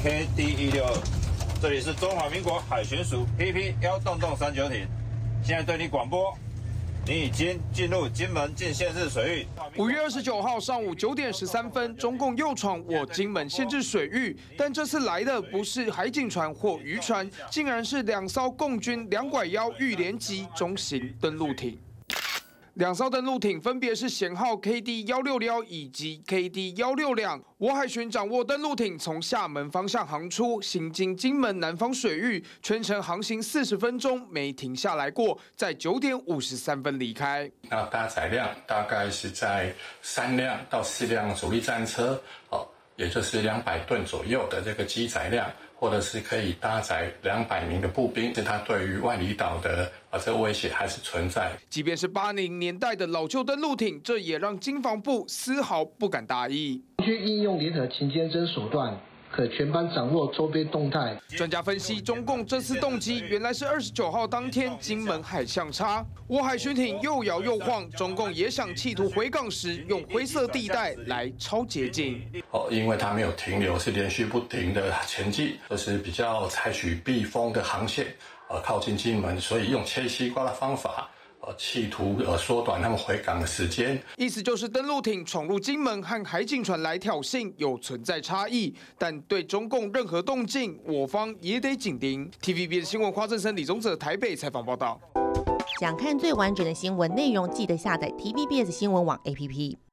KD162，这里是中华民国海巡署 PP-139艇，现在对你广播。 你已经进入金门禁限制水域。 5月29号上午9点13分，中共又闯我金门限制水域，但这次来的不是海警船或渔船，竟然是2艘共军2拐幺玉联级中型登陆艇。 2艘登陆艇分别是舷号 KD161以及 KD162。我海巡掌握登陆艇从厦门方向航出，行经金门南方水域，全程航行40分钟，没停下来过，在9点53分离开。 那搭载量大概是在3辆到4辆主力战车，也就是200吨左右的这个机载量。 或者是可以搭载200名的步兵，是它对于万里岛的这个威胁还是存在。 即便是80年代的老旧登陆艇，这也让经防部丝毫不敢大意。 去应用联合勤监侦手段，可全班掌握周边动态。 专家分析，中共这次动机原来是29号当天金门海象差，我海巡艇又摇又晃，中共也想企图回港时用灰色地带来超捷径。 因为它没有停留，是连续不停的前进，就是比较采取避风的航线，靠近金门，所以用切西瓜的方法，企图缩短他们回港的时间。 意思就是登陆艇闯入金门和海警船来挑衅有存在差异，但对中共任何动静，我方也得紧盯。TVB 的新闻花正生、李宗哲台北采访报道。 想看最完整的新闻内容，记得下载 TVBS 新闻网 APP。